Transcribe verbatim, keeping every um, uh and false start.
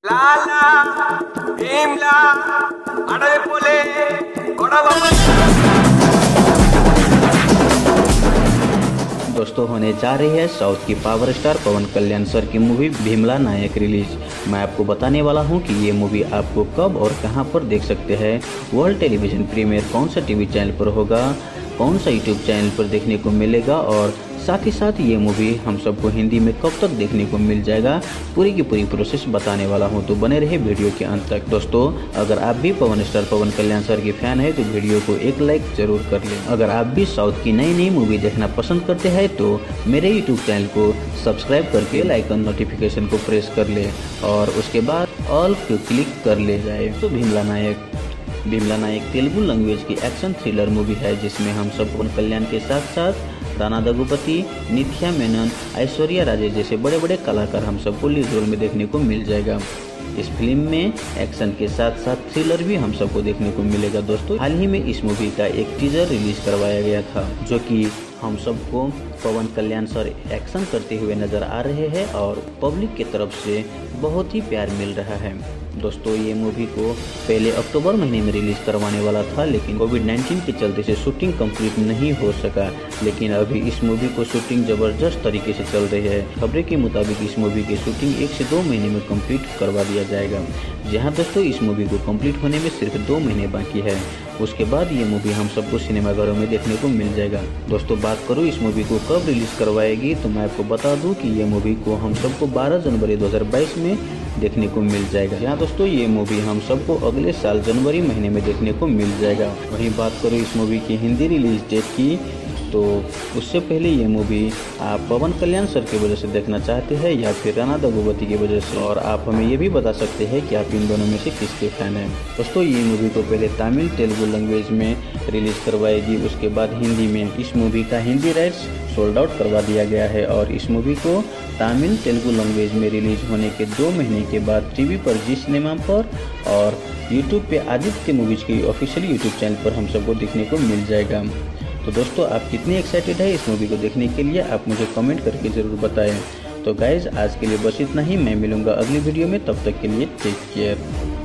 లాలా భీమ్లా అడవి పులే గొడవ। दोस्तों होने जा रही है साउथ की power star Pawan Kalyan sir की मूवी भीमला नायक रिलीज। मैं आपको बताने वाला हूं कि ये मूवी आपको कब और कहां पर देख सकते हैं। वर्ल्ड टेलीविजन प्रीमियर कौन सा टीवी चैनल पर होगा, कौन सा यूट्यूब चैनल पर देखने को मिलेगा और साथ ही साथ ये मूवी हम सबको हिंदी में कब तक देखने को मिल जाएगा, पूरी की पूरी प्रोसेस बताने वाला हूं। तो बने रहे वीडियो के अंत तक। दोस्तों अगर आप भी पवन स्टार पवन कल्याण सर की फैन है तो वीडियो को एक लाइक जरूर कर लें। अगर आप भी साउथ की नई नई मूवी देखना पसंद करते हैं तो मेरे यूट्यूब चैनल को सब्सक्राइब करके लाइक आइकन नोटिफिकेशन को प्रेस कर ले और उसके बाद ऑल को क्लिक कर ले जाए। तो भीमला नायक भीमला नायक तेलुगु लैंग्वेज की एक्शन थ्रिलर मूवी है जिसमें हम सब पवन कल्याण के साथ साथ राणा दगुपति, नित्या मेनन, ऐश्वर्या राजेश जैसे बड़े बड़े कलाकार हम सबको लीड रोल में देखने को मिल जाएगा। इस फिल्म में एक्शन के साथ साथ थ्रिलर भी हम सबको देखने को मिलेगा। दोस्तों हाल ही में इस मूवी का एक टीजर रिलीज करवाया गया था जो कि हम सबको पवन कल्याण सर एक्शन करते हुए नजर आ रहे हैं और पब्लिक की तरफ से बहुत ही प्यार मिल रहा है। दोस्तों ये मूवी को पहले अक्टूबर महीने में रिलीज करवाने वाला था लेकिन कोविड नाइन्टीन के चलते से शूटिंग कंप्लीट नहीं हो सका। लेकिन अभी इस मूवी को शूटिंग जबरदस्त तरीके से चल रही है। खबरें के मुताबिक इस मूवी की शूटिंग एक से दो महीने में कंप्लीट करवा दिया जाएगा। जहां दोस्तों इस मूवी को कंप्लीट होने में सिर्फ दो महीने बाकी है, उसके बाद ये मूवी हम सबको सिनेमाघरों में देखने को मिल जाएगा। दोस्तों बात करूँ इस मूवी को कब रिलीज करवाएगी तो मैं आपको बता दूं कि ये मूवी को हम सबको बारह जनवरी दो हज़ार बाईस में देखने को मिल जाएगा। यहाँ दोस्तों ये मूवी हम सबको अगले साल जनवरी महीने में देखने को मिल जाएगा। वहीं बात करूँ इस मूवी की हिंदी रिलीज डेट की तो उससे पहले ये मूवी आप पवन कल्याण सर की वजह से देखना चाहते हैं या फिर राणा दगुपति की वजह से, और आप हमें ये भी बता सकते हैं कि आप इन दोनों में से किसके फैन हैं। दोस्तों ये मूवी को पहले तमिल तेलुगु लैंग्वेज में रिलीज करवाएगी, उसके बाद हिंदी में। इस मूवी का हिंदी राइट्स सोल्ड आउट करवा दिया गया है और इस मूवी को तमिल तेलुगु लैंग्वेज में रिलीज होने के दो महीने के बाद टीवी पर जी सिनेमा पर और यूट्यूब पे आदित्य मूवीज की ऑफिशियल यूट्यूब चैनल पर हम सबको देखने को मिल जाएगा। तो दोस्तों आप कितने एक्साइटेड है इस मूवी को देखने के लिए आप मुझे कमेंट करके ज़रूर बताएं। तो गाइज आज के लिए बस इतना ही। मैं मिलूंगा अगली वीडियो में, तब तक के लिए टेक केयर।